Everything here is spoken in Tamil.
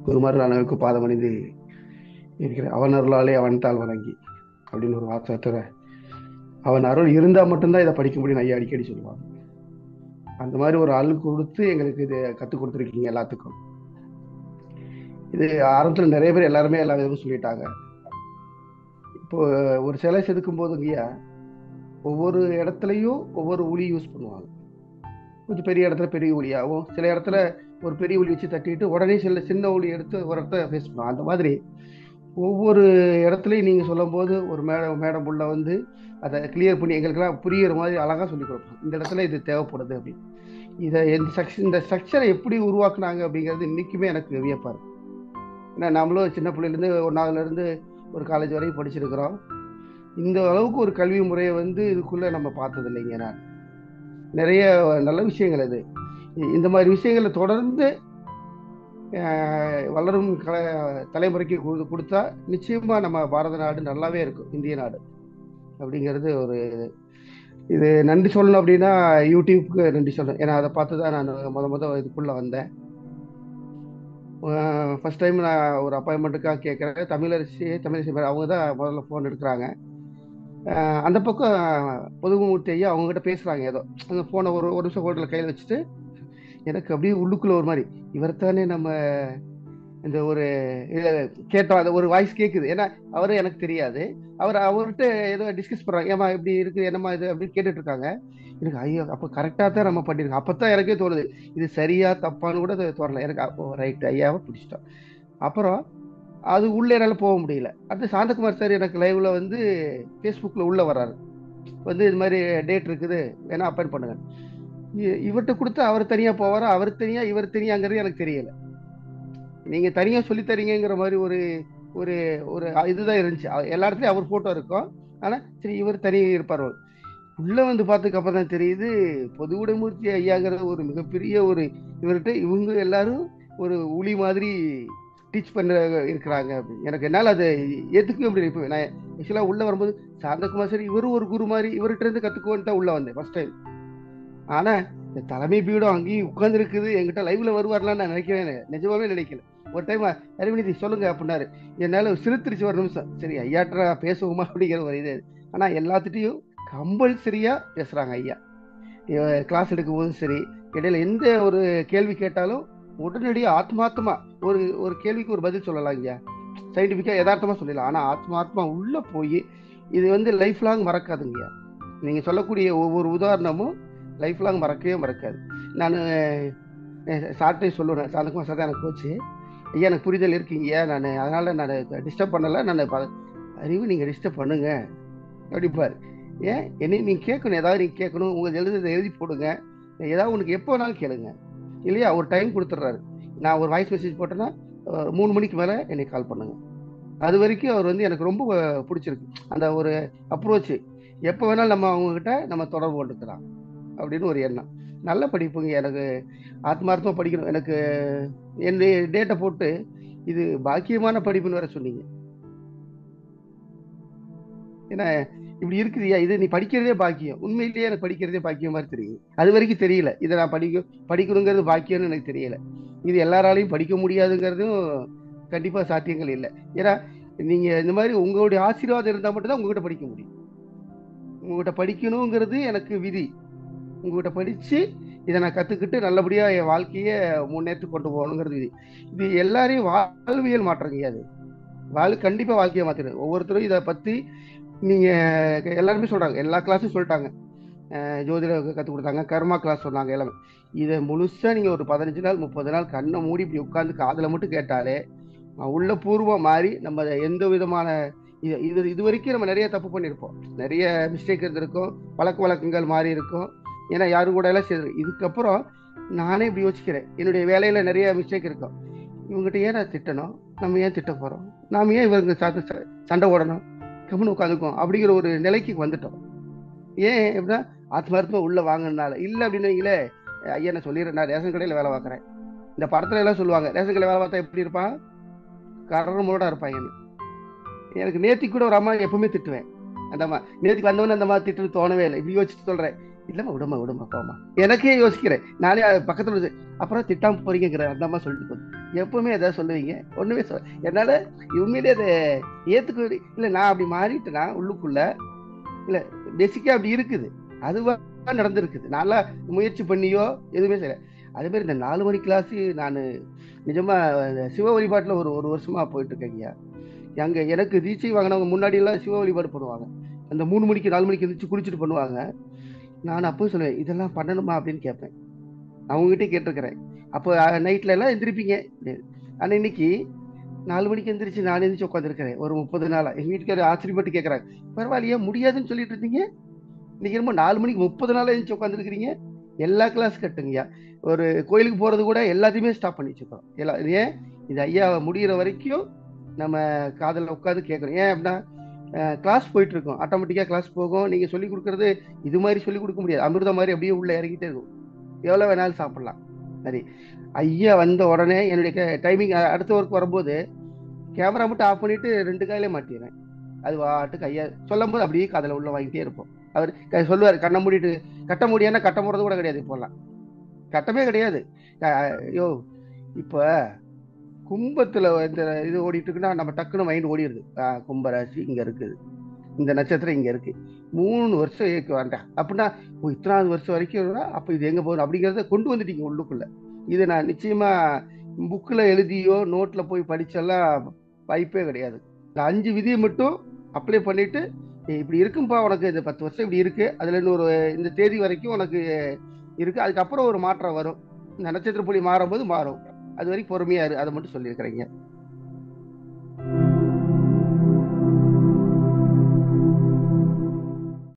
குருமார்களானவருக்கு பாதமணிந்து இருக்கிற அவன் அருளாலே அவன் தாள் வணங்கி அப்படின்னு ஒரு வார்த்தை. அவன் அருள் இருந்தா மட்டும்தான் இதை படிக்க முடியும் ஐயா அடிக்கடி சொல்லுவாங்க. அந்த மாதிரி ஒரு ஆள் கொடுத்து எங்களுக்கு இதை கற்றுக் கொடுத்துருக்கீங்க எல்லாத்துக்கும். இது ஆரம்பத்தில் நிறைய பேர் எல்லாருமே எல்லா விதமும் சொல்லிட்டாங்க. இப்போ ஒரு சிலை செதுக்கும் போதுங்கய்யா ஒவ்வொரு இடத்துலையும் ஒவ்வொரு ஒளி யூஸ் பண்ணுவாங்க. கொஞ்சம் பெரிய இடத்துல பெரிய ஒளியாகவும், சில இடத்துல ஒரு பெரிய ஒளி வச்சு தட்டிட்டு உடனே சின்ன ஒளி எடுத்து ஒரு இடத்த ஃபேஸ் பண்ணுவாங்க. அந்த மாதிரி ஒவ்வொரு இடத்துலையும் நீங்கள் சொல்லும் போது ஒரு மேடம் உள்ள வந்து அதை கிளியர் பண்ணி எங்களுக்கெல்லாம் புரியுற மாதிரி அழகாக சொல்லி கொடுப்போம். இந்த இடத்துல இது தேவைப்படுது அப்படின்னு. இதை இந்த ஸ்ட்ரக்சரை எப்படி உருவாக்குனாங்க அப்படிங்கிறது இன்னைக்குமே எனக்கு வியப்பாரு. ஏன்னா நம்மளும் சின்ன பிள்ளைலேருந்து 1ஆவதுலேருந்து ஒரு காலேஜ் வரைக்கும் படிச்சிருக்கிறோம். இந்த அளவுக்கு ஒரு கல்வி முறையை வந்து இதுக்குள்ளே நம்ம பார்த்தது இல்லைங்க. நான் நிறைய நல்ல விஷயங்கள் இது. இந்த மாதிரி விஷயங்களை தொடர்ந்து வளரும் தலைமுறைக்கு கொடுத்தா நிச்சயமா நம்ம பாரத நாடு நல்லாவே இருக்கும், இந்திய நாடு அப்படிங்கிறது ஒரு இது. நன்றி சொல்லணும் அப்படின்னா யூடியூப்க்கு நன்றி சொல்லணும். ஏன்னா அதை பார்த்து தான் நான் முத இதுக்குள்ள வந்தேன். ஃபர்ஸ்ட் டைம் நான் ஒரு அப்பாயின்மெண்ட்டுக்காக கேட்குறேன். தமிழரசி அவங்க தான் முதல்ல ஃபோன் எடுக்கிறாங்க. அந்த பக்கம் பொதுமூர்த்தி ஐயா அவங்ககிட்ட பேசுகிறாங்க. ஏதோ அந்த ஃபோனை ஒரு நிமிஷம் ஹோட்டலில் கையில் வச்சுட்டு எனக்கு அப்படியே உள்ளுக்குள்ள ஒரு மாதிரி இவர்த்தானே நம்ம இந்த ஒரு கேட்டோம். அது ஒரு வாய்ஸ் கேட்குது. ஏன்னா அவரும் எனக்கு தெரியாது. அவர்கிட்ட ஏதோ டிஸ்கஸ் பண்ணுறாங்க. ஏமா இப்படி இருக்குது என்னம்மா இது அப்படின்னு கேட்டுட்டு இருக்காங்க. எனக்கு ஐயோ அப்போ கரெக்டாக தான் நம்ம பண்ணியிருக்கோம். அப்போ தான் எனக்கே தோணுது இது சரியா தப்பான்னு கூட தோணலை எனக்கு. அப்போ ரைட் ஐயாவை பிடிச்சிட்டோம். அப்புறம் அது உள்ளே என்னால் போக முடியல. அடுத்து சாந்தகுமார் சார் எனக்கு லைவ்ல வந்து ஃபேஸ்புக்கில் உள்ளே வர்றாரு. வந்து இது மாதிரி டேட் இருக்குது வேணா அப்பாயின் பண்ணுங்க. இவர்கிட்ட கொடுத்து அவர் தனியாக போவாரா, அவர் தனியாக இவர் தனியாங்கிறது எனக்கு தெரியல. நீங்க தனியா சொல்லி தரீங்கிற மாதிரி ஒரு ஒரு ஒரு இதுதான் இருந்துச்சு. எல்லா இடத்துலயும் அவர் போட்டோ இருக்கும். ஆனா சரி இவர் தனியாக இருப்பார். உள்ள வந்து பார்த்ததுக்கு அப்புறம் தான் தெரியுது பொதுவுடைமூர்த்தி ஐயாங்கிறது ஒரு மிகப்பெரிய ஒரு இவர்கிட்ட இவங்க எல்லாரும் ஒரு உளி மாதிரி டீச் பண்ண இருக்கிறாங்க அப்படின்னு. எனக்கு என்னால் அதை ஏற்றுக்கவே முடியல. இப்போ நான் ஆக்சுவலாக உள்ள வரும்போது சாந்தகுமார் சரி இவரும் ஒரு குரு மாதிரி இவர்கிட்ட இருந்து கற்றுக்குவோன்னு தான் உள்ள வந்தேன் ஃபர்ஸ்ட் டைம். ஆனா இந்த தலைமை பீடம் அங்கேயும் உட்கார்ந்து இருக்குது. என்கிட்ட லைவ்ல வருவார்லாம் நான் நினைக்கிறேன், நிஜமாவே நினைக்கல. ஒரு டைம் அரவிந்தி சொல்லுங்க அப்படின்னாரு. என்னால சிறுத்திருச்சு ஒரு நிமிஷம். சரி ஐயாட்டா பேசுவோமா அப்படிங்கிற ஒரு இது. ஆனா எல்லாத்துட்டையும் கம்பல்சரியா பேசுறாங்க ஐயா. கிளாஸ் எடுக்கும் போதும் சரி, இடையில எந்த ஒரு கேள்வி கேட்டாலும் உடனடியாக ஆத்மார்த்தமா ஒரு கேள்விக்கு ஒரு பதில் சொல்லலாம் ஐயா. சயின்டிபிக்கா யதார்த்தமா சொல்லலாம். ஆனா ஆத்மார்த்தமா உள்ள போய் இது வந்து லைஃப் லாங் மறக்காதுங்கய்யா. நீங்க சொல்லக்கூடிய ஒவ்வொரு உதாரணமும் லைஃப் லாங் மறக்கவே மறக்காது. நான் சார்ட்டே சொல்லுவேன், சாந்தகுமார் சார் தான் எனக்கு கோச்சு. ஐயா எனக்கு புரிதல் இருக்கீங்கய்யா, நான் அதனால நான் டிஸ்டர்ப் பண்ணலை. நான் அறிவு நீங்கள் டிஸ்டர்ப் பண்ணுங்க அப்படிப்பாரு. ஏன் என்ன நீங்கள் கேட்கணும், ஏதாவது நீங்கள் கேட்கணும், உங்கள் எழுதி போடுங்க, ஏதாவது உனக்கு எப்போ வேணாலும் கேளுங்க இல்லையா. ஒரு டைம் கொடுத்துட்றாரு. நான் ஒரு வாய்ஸ் மெசேஜ் போட்டேன்னா 3 மணிக்கு மேலே என்னை கால் பண்ணுங்க. அது வரைக்கும் அவர் வந்து எனக்கு ரொம்ப பிடிச்சிருக்கு அந்த ஒரு அப்ரோச்சு. எப்போ வேணாலும் நம்ம அவங்கக்கிட்ட நம்ம தொடர்பு கொண்டுக்கலாம் அப்படின்னு ஒரு எண்ணம். நல்ல படிப்புங்க. எனக்கு ஆத்மார்த்தமாக படிக்கணும். எனக்கு என்னுடைய டேட்டை போட்டு இது பாக்கியமான படிப்புன்னு வேற சொன்னீங்க. ஏன்னா இப்படி இருக்குதுயா, இது நீ படிக்கிறதே பாக்கியம். உண்மையிலேயே எனக்கு படிக்கிறதே பாக்கியம் மாதிரி தெரியுது. அது வரைக்கும் தெரியல இதை நான் படிக்கணுங்கிறது பாக்கியம்னு எனக்கு தெரியல. இது எல்லாராலையும் படிக்க முடியாதுங்கிறதும் கண்டிப்பா சாத்தியங்கள் இல்லை. ஏன்னா நீங்க இந்த மாதிரி உங்களுடைய ஆசீர்வாதம் இருந்தால் மட்டும்தான் உங்ககிட்ட படிக்க முடியும். உங்ககிட்ட படிக்கணுங்கிறது எனக்கு விதி. உங்ககிட்ட படிச்சு இதை நான் கத்துக்கிட்டு நல்லபடியா என் வாழ்க்கையை முன்னேற்றி கொண்டு போகணுங்கிறது விதி. இது எல்லாரையும் வாழ்வியல் மாற்றங்க. அது கண்டிப்பா வாழ்க்கையை மாத்திடும். ஒவ்வொருத்தரும் இதை பத்தி நீங்க எல்லாருமே சொல்றாங்க, எல்லா கிளாஸும் சொல்லிட்டாங்க. ஜோதிட கற்றுக் கொடுத்தாங்க, கர்மா கிளாஸ் சொன்னாங்க, எல்லாமே. இதை முழுசா நீங்க ஒரு 15 நாள் 30 நாள் கண்ணை மூடி இப்படி உட்காந்து காதுல மட்டும் கேட்டாலே உள்ள பூர்வம் மாறி நம்ம எந்த விதமான இது வரைக்கும் நம்ம நிறைய தப்பு பண்ணியிருப்போம், நிறைய மிஸ்டேக் இருந்திருக்கும், பழக்க வழக்கங்கள் மாறி இருக்கும். ஏன்னா யாரும் கூட எல்லாம் செய்யுது. இதுக்கப்புறம் நானே இப்படி யோசிக்கிறேன், என்னுடைய வேலையில நிறைய மிஸ்டேக் இருக்கும். இவங்ககிட்ட ஏன் நான் திட்டணும், நம்ம ஏன் திட்ட போறோம், நாம ஏன் இவங்க சண்டை ஓடணும், கம்முன்னு உட்காந்துக்கும் அப்படிங்கிற ஒரு நிலைக்கு வந்துட்டோம். ஏன் எப்படின்னா ஆத்மார்த்தமா உள்ள வாங்கினால இல்லை அப்படின்னு வைங்களே. ஐயா நான் சொல்லிடுறேன், நான் ரேஷன் கடையில் வேலை பார்க்குறேன். இந்த படத்துல எல்லாம் சொல்லுவாங்க ரேஷன் கடையில் வேலை பார்த்தா எப்படி இருப்பான், கரமோட இருப்பாங்க. எனக்கு நேத்தி கூட ஒரு அம்மா எப்பவுமே திட்டுவேன். அந்த அம்மா நேற்றுக்கு வந்தவொன்னு அந்த மாதிரி திட்டுன்னு தோணவே இல்லை. இப்படி யோசிச்சு சொல்றேன், இல்லம்மா விடுமா போமா, எனக்கே யோசிக்கிறேன் நானே பக்கத்துல. அப்புறம் திட்டாம போறீங்கிற அந்த அம்மா சொல்லிட்டு எப்பவுமே எதாவது சொல்லுவீங்க, ஒண்ணுமே என்னால உண்மையிலேயே அதை ஏத்துக்க இல்ல. நான் அப்படி மாறிட்டேனா உள்ளுக்குள்ள, இல்ல பேசிக்கா அப்படி இருக்குது, அதுவா நடந்திருக்குது. நான்ல முயற்சி பண்ணியோ எதுவுமே செய்யல. அதே மாதிரி இந்த 4 மணி கிளாஸ் நான் நிஜமா சிவ வழிபாட்டுல ஒரு ஒரு வருஷமா போயிட்டு இருக்கேங்க. அங்க எனக்கு தீட்சை வாங்கினவங்க முன்னாடி எல்லாம் சிவ வழிபாடு பண்ணுவாங்க. அந்த 3 மணிக்கு 4 மணிக்கு எந்திரிச்சு குளிச்சுட்டு பண்ணுவாங்க. நான் அப்போ சொல்லுவேன், இதெல்லாம் பண்ணணுமா அப்படின்னு கேட்பேன். அவங்ககிட்ட கேட்டிருக்கிறேன். அப்போ நைட்ல எல்லாம் எந்திரிப்பீங்க. ஆனா இன்னைக்கு 4 மணிக்கு எந்திரிச்சு நான் எந்திரிச்சு உட்காந்துருக்கிறேன் ஒரு 30 நாளா. எங்க வீட்டுக்காரர் ஆச்சரியப்பட்டு கேட்கறாங்க, பரவாயில்லையா முடியாதுன்னு சொல்லிட்டு இருந்தீங்க, இன்னைக்கு என்னமோ 4 மணிக்கு 30 நாளா எந்திரிச்சு உட்காந்துருக்கிறீங்க. எல்லா கிளாஸ் கட்டுங்கய்யா. ஒரு கோயிலுக்கு போறது கூட எல்லாத்தையுமே ஸ்டாப் பண்ணி வச்சுக்கிறோம். ஏன் இது ஐயா முடிகிற வரைக்கும் நம்ம காதல உட்காந்து கேட்கணும். ஏன் அப்படின்னா கிளாஸ் போயிட்டு இருக்கோம், ஆட்டோமேட்டிக்கா கிளாஸ் போகும். நீங்க சொல்லி கொடுக்கறது இது மாதிரி சொல்லி கொடுக்க முடியாது, அமிர்தம் மாதிரி அப்படியே உள்ள இறங்கிட்டே இருக்கும். எவ்வளவு வேணாலும் சாப்பிடலாம். சரி, ஐயா வந்த உடனே என்னுடைய டைமிங் அடுத்த ஒர்க் வரும்போது கேமரா மட்டும் ஆஃப் பண்ணிட்டு 2 கையிலே மாட்டிடுறேன். அது வாட்டுக்கு ஐயா சொல்லும் போது அப்படியே காதல உள்ள வாங்கிட்டே இருப்போம். அவர் சொல்லுவாரு, கண்ணை மூடிட்டு. கட்ட முடியாதுன்னா கட்ட போறது கூட கிடையாது, இப்போல்லாம் கட்டமே கிடையாது. ஐயோ, இப்ப கும்பத்துல இந்த இது ஓடிட்டு இருக்குன்னா நம்ம டக்குன்னு மைண்ட் ஓடிடுது. கும்பராசி இங்க இருக்குது, இந்த நட்சத்திரம் இங்க இருக்கு, 3 வருஷம் ஏற்க வேண்டாம் அப்படின்னா, இத்தனாவது வருஷம் வரைக்கும் அப்ப இது எங்க போகணும் அப்படிங்கிறத கொண்டு வந்துட்டீங்க உள்ளுக்குள்ள. இது நான் நிச்சயமா புக்ல எழுதியோ நோட்ல போய் படிச்செல்லாம் வாய்ப்பே கிடையாது. இந்த 5 விதியை மட்டும் அப்ளை பண்ணிட்டு, இப்படி இருக்கும்பா உனக்கு, இந்த 10 வருஷம் இப்படி இருக்கு, அதுல இன்னொரு இந்த தேதி வரைக்கும் உனக்கு இருக்கு, அதுக்கப்புறம் ஒரு மாற்றம் வரும், இந்த நட்சத்திர புள்ளி மாறும்போது மாறும், அது வரைக்கும் பொறுமையா இரு, அதை மட்டும் சொல்லியிருக்கிறீங்க.